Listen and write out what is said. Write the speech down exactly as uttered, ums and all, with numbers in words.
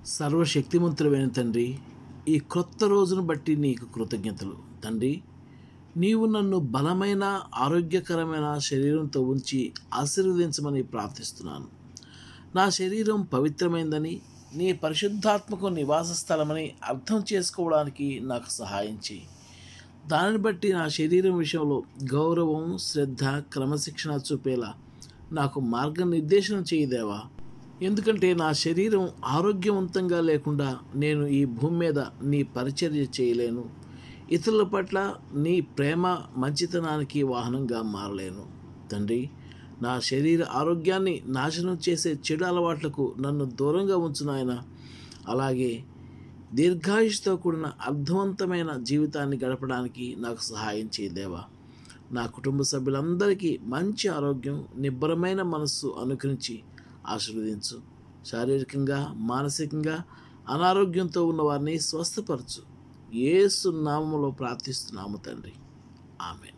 సర్వశక్తిమంతుడైన తండ్రి, ఈ క్రొత్త రోజును బట్టి నీకు కృతజ్ఞతలు. తండ్రి, నీవు నన్ను బలమైన ఆరోగ్యకరమైన శరీరంతో ఉంచి ఆశీర్వదించమని ప్రార్థిస్తున్నాను. నా శరీరం పవిత్రమైందని, నీ పరిశుద్ధాత్మకు నివాస స్థలమని అర్థం చేసుకోవడానికి నాకు సహాయం చేయి. దానిని బట్టి నా శరీరం విషయంలో గౌరవం, శ్రద్ధ, క్రమశిక్షణ చూపేలా నాకు మార్గనిర్దేశనం చేయదేవా. ఎందుకంటే నా శరీరం ఆరోగ్యవంతంగా లేకుండా నేను ఈ భూమి మీద నీ పరిచర్య చేయలేను. ఇతరుల పట్ల నీ ప్రేమ మంచితనానికి వాహనంగా మారలేను. తండ్రి, నా శరీర ఆరోగ్యాన్ని నాశనం చేసే చెడు అలవాట్లకు నన్ను దూరంగా ఉంచు నాయన. అలాగే దీర్ఘాయుష్తో కూడిన అర్థవంతమైన జీవితాన్ని గడపడానికి నాకు సహాయం చేయదేవా. నా కుటుంబ సభ్యులందరికీ మంచి ఆరోగ్యం, నిబ్బరమైన మనస్సు అనుగ్రహించి ఆశీర్వదించు. శారీరకంగా, మానసికంగా అనారోగ్యంతో ఉన్న వారిని స్వస్థపరచు. యేసు నామములో ప్రార్థిస్తున్నాము తండ్రి. ఆమేన్.